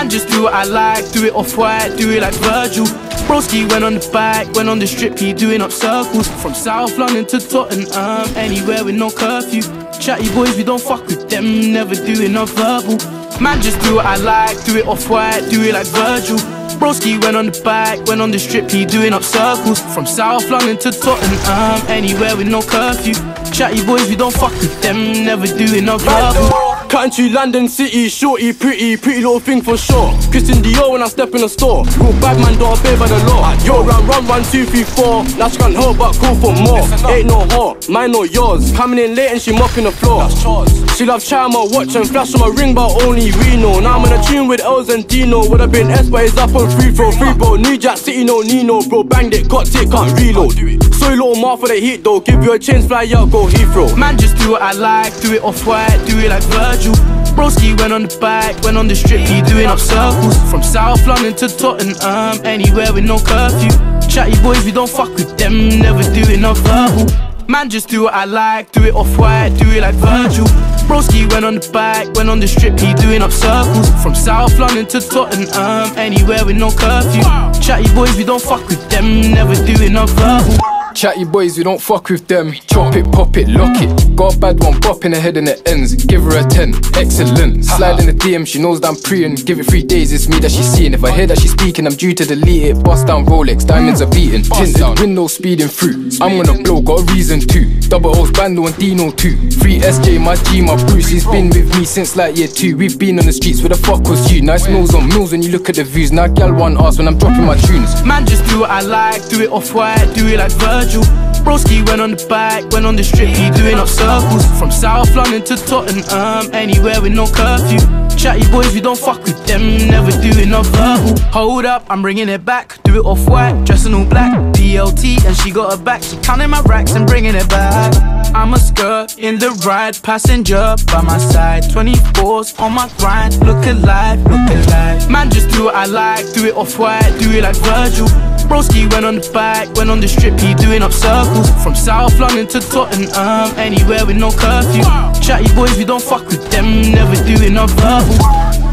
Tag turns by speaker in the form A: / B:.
A: Man, just do what I like, do it off-white, do it like Virgil. Broski went on the bike, went on the strip, he doing up circles. From South London to Tottenham, anywhere with no curfew. Chatty boys, we don't fuck with them, never doing no verbal. Man, just do what I like, do it off-white, do it like Virgil. Broski went on the bike, went on the strip, he doing up circles. From South London to Tottenham, anywhere with no curfew. Chatty boys, we don't fuck with them, never doing no verbal.
B: Cutting through London City, shorty, pretty little thing for sure. Christian Dior when I step in the store. Real bad man, don't obey by the law. Yo, run, 1, 2, 3, 4. Now she can't help but call for more. Ain't no whore, mine or yours. Coming in late and she mopping the floor. She loves trying my watch and flash on my ring, but only we know. Now I'm in a tune with Els and Dino. Would've been S, but it's up on free throw. Free bro, New Jack City, no Nino. Bro, banged it, got it, can't reload. Soy little mark for the heat though. Give you a chance, fly out, go Heathrow.
A: Man, just do what I like, do it off-white, do it like Virgil. Broski went on the bike, went on the strip, he doing up circles. From South London to Tottenham, anywhere with no curfew. Chatty boys, we don't fuck with them, never doing no verbal. Man, just do what I like, do it off-white, do it like Virgil. Broski went on the bike, went on the strip, he doing up circles. From South London to Tottenham, anywhere with no curfew. Chatty boys, we don't fuck with them, never doing no verbal.
C: Chatty boys, we don't fuck with them. Chop it, pop it, lock it. Got a bad one, bop in the head and the ends. Give her a 10, excellent. Slide in the DM, she knows that I'm preying. Give it 3 days, it's me that she's seeing. If I hear that she's speaking, I'm due to delete it. Bust down Rolex, diamonds are beating. Tinted, window speeding through. I'm gonna blow, got a reason to. Double O's, Bando and Dino too. 3 SJ, my G, my Bruce. He's been with me since like year 2. We've been on the streets, where the fuck was you? Nice meals on meals when you look at the views. Now gal want ass when I'm dropping my tunes.
A: Man, just do what I like, do it off-white, do it like Virgil. Broski went on the bike, went on the strip, he doing up circles. From South London to Tottenham, anywhere with no curfew. Chatty boys, we don't fuck with them, never doing no verbal. Hold up, I'm bringing it back, do it off-white, dressing all black. DLT and she got her back, she counting my racks and bringing it back. I'm a skirt in the ride, passenger by my side. 24s on my grind, look alive, look alive. Man, just do what I like, do it off-white, do it like Virgil. Broski went on the bike, went on the strip, he doing up circles. From South London to Tottenham, anywhere with no curfew. Chatty boys, we don't fuck with them, never doing no verbal.